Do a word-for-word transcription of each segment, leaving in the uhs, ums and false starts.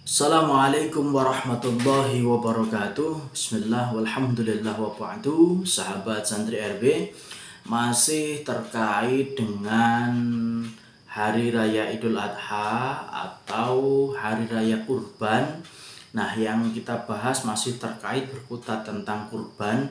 Assalamualaikum warahmatullahi wabarakatuh. Bismillah walhamdulillah wa ba'du. Sahabat santri R B, masih terkait dengan Hari Raya Idul Adha atau Hari Raya Kurban. Nah, yang kita bahas masih terkait berkutat tentang kurban.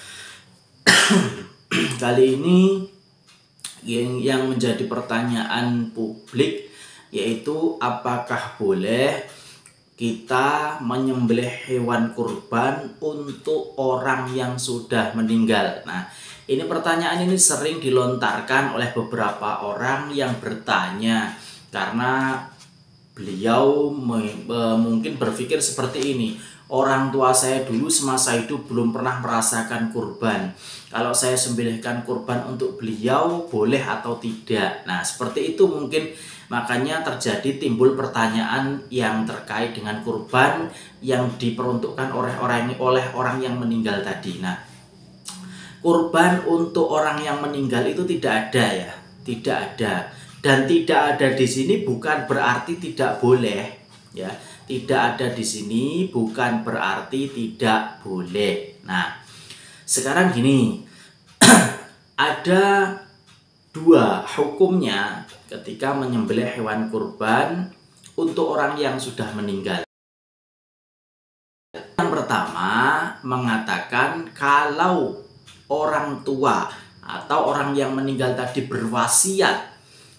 Kali ini yang, yang menjadi pertanyaan publik yaitu apakah boleh kita menyembelih hewan kurban untuk orang yang sudah meninggal. Nah, ini pertanyaan ini sering dilontarkan oleh beberapa orang yang bertanya karena beliau mungkin berpikir seperti ini. Orang tua saya dulu semasa hidup belum pernah merasakan kurban. Kalau saya sembelihkan kurban untuk beliau boleh atau tidak? Nah, seperti itu mungkin. Makanya terjadi timbul pertanyaan yang terkait dengan kurban yang diperuntukkan oleh orang oleh orang yang meninggal tadi. Nah, kurban untuk orang yang meninggal itu tidak ada ya, tidak ada. Dan tidak ada di sini bukan berarti tidak boleh ya. Tidak ada di sini bukan berarti tidak boleh. Nah, sekarang gini, ada dua hukumnya ketika menyembelih hewan kurban untuk orang yang sudah meninggal. Yang pertama mengatakan kalau orang tua atau orang yang meninggal tadi berwasiat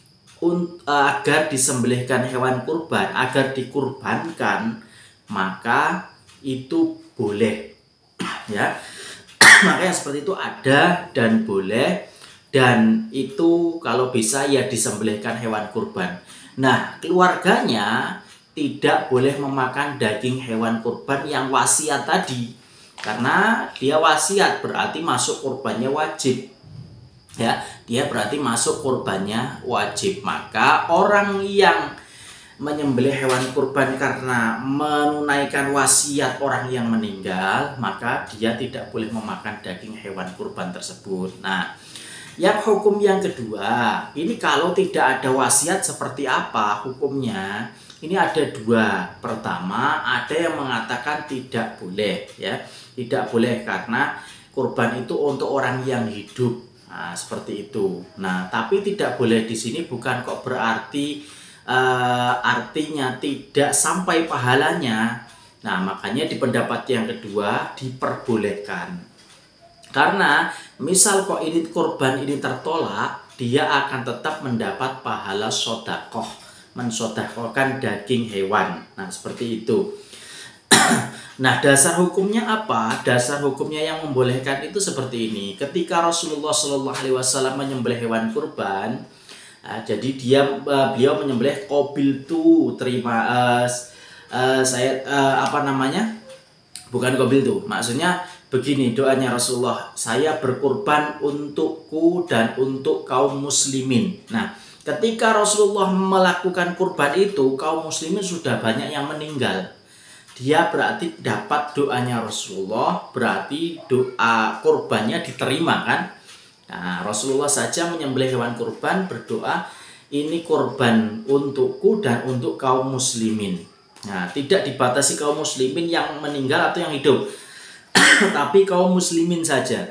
agar disembelihkan hewan kurban, agar dikurbankan, maka itu boleh ya. Makanya seperti itu ada dan boleh. Dan itu kalau bisa ya disembelihkan hewan kurban. Nah, keluarganya tidak boleh memakan daging hewan kurban yang wasiat tadi. Karena dia wasiat berarti masuk kurbannya wajib. Ya, dia berarti masuk kurbannya wajib. Maka orang yang menyembelih hewan kurban karena menunaikan wasiat orang yang meninggal, maka dia tidak boleh memakan daging hewan kurban tersebut. Nah, yang hukum yang kedua, ini kalau tidak ada wasiat seperti apa hukumnya? Ini ada dua. Pertama, ada yang mengatakan tidak boleh ya. Tidak boleh karena kurban itu untuk orang yang hidup. Nah, seperti itu. Nah, tapi tidak boleh di sini bukan kok berarti uh, artinya tidak sampai pahalanya. Nah, makanya di pendapat yang kedua diperbolehkan. Karena misal kok ini kurban ini tertolak, dia akan tetap mendapat pahala sodakoh, mensodakohkan daging hewan. Nah, seperti itu. Nah, dasar hukumnya apa? Dasar hukumnya yang membolehkan itu seperti ini. Ketika Rasulullah Shallallahu Alaihi Wasallam menyembelih hewan kurban, nah, jadi dia uh, beliau menyembelih kobil tu terima uh, uh, saya uh, apa namanya? Bukan kobil tu, maksudnya begini doanya Rasulullah, saya berkurban untukku dan untuk kaum muslimin. Nah, ketika Rasulullah melakukan kurban itu, kaum muslimin sudah banyak yang meninggal. Dia berarti dapat doanya Rasulullah, berarti doa kurbannya diterima kan? Nah, Rasulullah saja menyembelih hewan kurban berdoa, ini kurban untukku dan untuk kaum muslimin. Nah, tidak dibatasi kaum muslimin yang meninggal atau yang hidup, tapi kaum muslimin saja.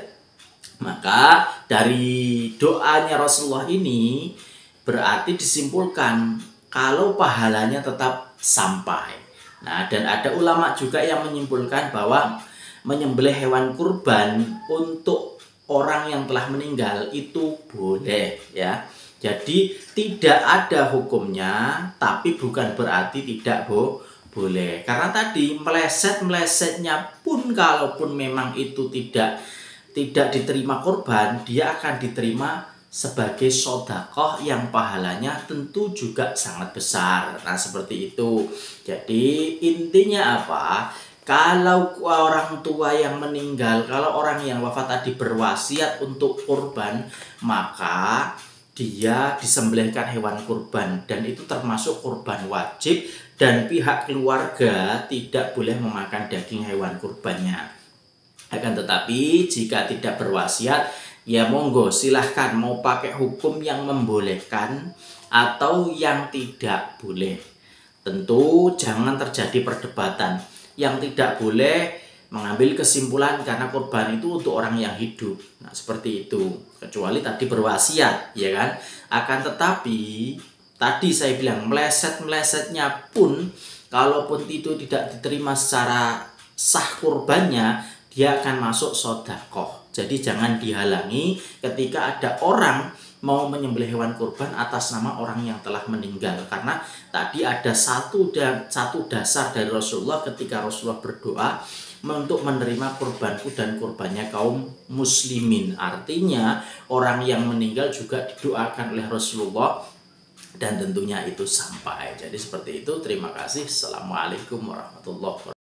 Maka dari doanya Rasulullah ini berarti disimpulkan kalau pahalanya tetap sampai. Nah, dan ada ulama juga yang menyimpulkan bahwa menyembelih hewan kurban untuk orang yang telah meninggal itu boleh ya. Jadi tidak ada hukumnya, tapi bukan berarti tidak bo boleh. Karena tadi meleset-melesetnya pun kalaupun memang itu tidak tidak diterima kurban, dia akan diterima sebagai sodakoh yang pahalanya tentu juga sangat besar. Nah, seperti itu. Jadi intinya apa? Kalau orang tua yang meninggal, kalau orang yang wafat tadi berwasiat untuk kurban, maka dia disembelihkan hewan kurban dan itu termasuk kurban wajib dan pihak keluarga tidak boleh memakan daging hewan kurbannya. Akan tetapi jika tidak berwasiat, ya monggo silahkan mau pakai hukum yang membolehkan atau yang tidak boleh. Tentu jangan terjadi perdebatan. Yang tidak boleh mengambil kesimpulan karena kurban itu untuk orang yang hidup. Nah, seperti itu. Kecuali tadi berwasiat, ya kan? Akan tetapi tadi saya bilang meleset-melesetnya pun, kalaupun itu tidak diterima secara sah kurbannya, dia akan masuk sodakoh. Jadi jangan dihalangi ketika ada orang mau menyembelih hewan kurban atas nama orang yang telah meninggal. Karena tadi ada satu dan satu dasar dari Rasulullah ketika Rasulullah berdoa untuk menerima kurbanku dan kurbannya kaum muslimin. Artinya orang yang meninggal juga didoakan oleh Rasulullah dan tentunya itu sampai. Jadi seperti itu. Terima kasih. Assalamualaikum warahmatullahi wabarakatuh.